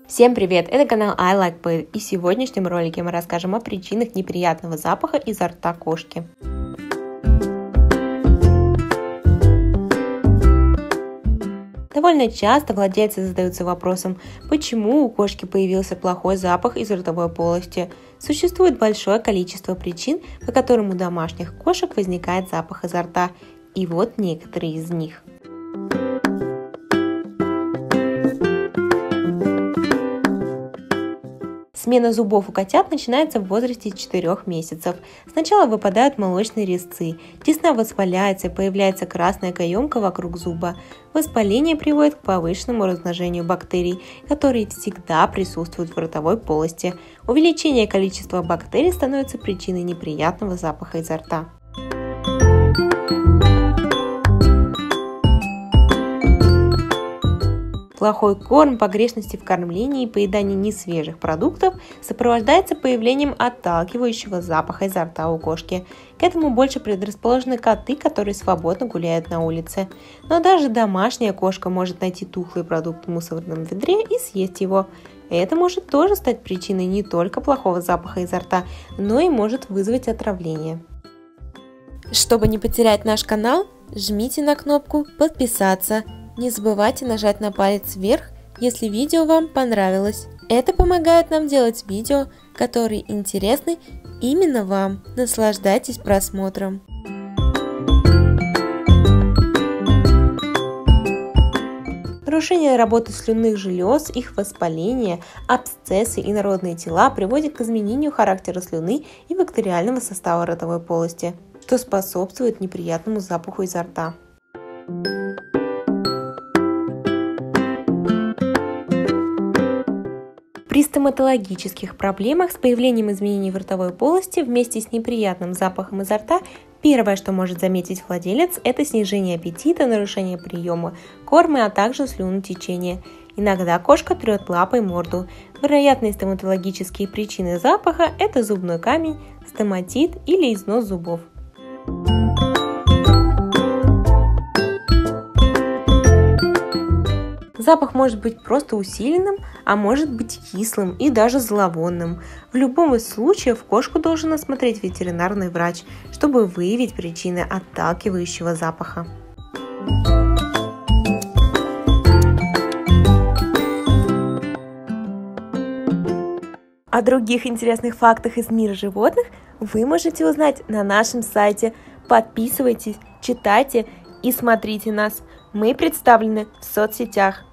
Всем привет! Это канал I Like Pet, и в сегодняшнем ролике мы расскажем о причинах неприятного запаха изо рта кошки. Довольно часто владельцы задаются вопросом, почему у кошки появился плохой запах из ротовой полости. Существует большое количество причин, по которым у домашних кошек возникает запах изо рта, и вот некоторые из них. Смена зубов у котят начинается в возрасте 4 месяцев. Сначала выпадают молочные резцы, десна воспаляется и появляется красная каемка вокруг зуба. Воспаление приводит к повышенному размножению бактерий, которые всегда присутствуют в ротовой полости. Увеличение количества бактерий становится причиной неприятного запаха изо рта. Плохой корм, погрешности в кормлении и поедании несвежих продуктов сопровождается появлением отталкивающего запаха изо рта у кошки. К этому больше предрасположены коты, которые свободно гуляют на улице. Но даже домашняя кошка может найти тухлый продукт в мусорном ведре и съесть его. Это может тоже стать причиной не только плохого запаха изо рта, но и может вызвать отравление. Чтобы не потерять наш канал, жмите на кнопку «Подписаться». Не забывайте нажать на палец вверх, если видео вам понравилось. Это помогает нам делать видео, которые интересны именно вам. Наслаждайтесь просмотром. Нарушение работы слюнных желез, их воспаление, абсцессы и инородные тела приводят к изменению характера слюны и бактериального состава ротовой полости, что способствует неприятному запаху изо рта. При стоматологических проблемах с появлением изменений в ротовой полости вместе с неприятным запахом изо рта первое, что может заметить владелец, это снижение аппетита, нарушение приема корма, а также слюнотечение. Иногда кошка трет лапой морду. Вероятные стоматологические причины запаха – это зубной камень, стоматит или износ зубов. Запах может быть просто усиленным, а может быть кислым и даже зловонным. В любом из случаев кошку должен осмотреть ветеринарный врач, чтобы выявить причины отталкивающего запаха. О других интересных фактах из мира животных вы можете узнать на нашем сайте. Подписывайтесь, читайте и смотрите нас. Мы представлены в соцсетях.